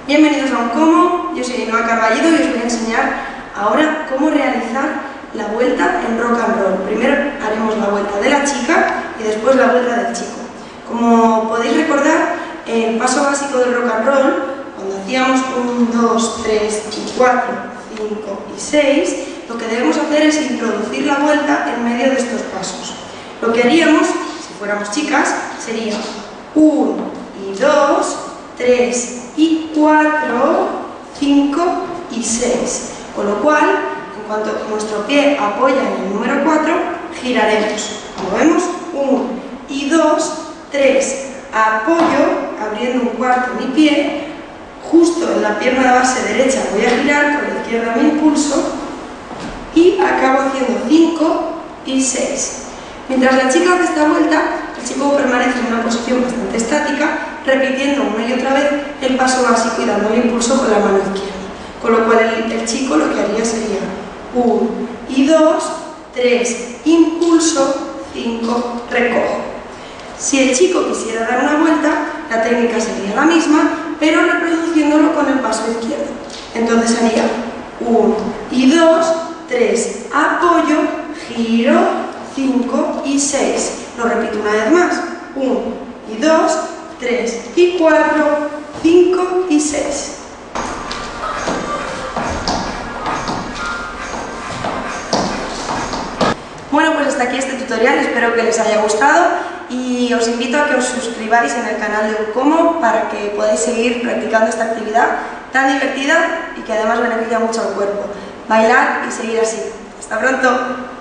Bienvenidos a Uncomo, yo soy Ainhoa Carballido y os voy a enseñar ahora cómo realizar la vuelta en rock and roll. Primero haremos la vuelta de la chica y después la vuelta del chico. Como podéis recordar, el paso básico del rock and roll, cuando hacíamos 1, 2, 3 y 4, 5 y 6, lo que debemos hacer es introducir la vuelta en medio de estos pasos. Lo que haríamos, si fuéramos chicas, sería 1 y 2, 3 y 4, 5 y 6. Con lo cual, en cuanto nuestro pie apoya en el número 4, giraremos. Como vemos, 1 y 2, 3, apoyo, abriendo un cuarto mi pie, justo en la pierna de base derecha voy a girar, con la izquierda me impulso y acabo haciendo 5 y 6. Mientras la chica hace esta vuelta, el chico permanece en una posición bastante estática, repitiendo una y otra vez el paso básico y dando el impulso con la mano izquierda. Con lo cual el chico lo que haría sería 1 y 2, 3, impulso, 5, recojo. Si el chico quisiera dar una vuelta, la técnica sería la misma, pero reproduciéndolo con el paso izquierdo. Entonces haría 1 y 2, 3, apoyo, giro, 5 y 6. Lo repito una vez más. 1 y 2, 3 y 4, 5 y 6. Bueno, pues hasta aquí este tutorial, espero que les haya gustado y os invito a que os suscribáis en el canal de Uncomo para que podáis seguir practicando esta actividad tan divertida y que además beneficia mucho al cuerpo. Bailar y seguir así. ¡Hasta pronto!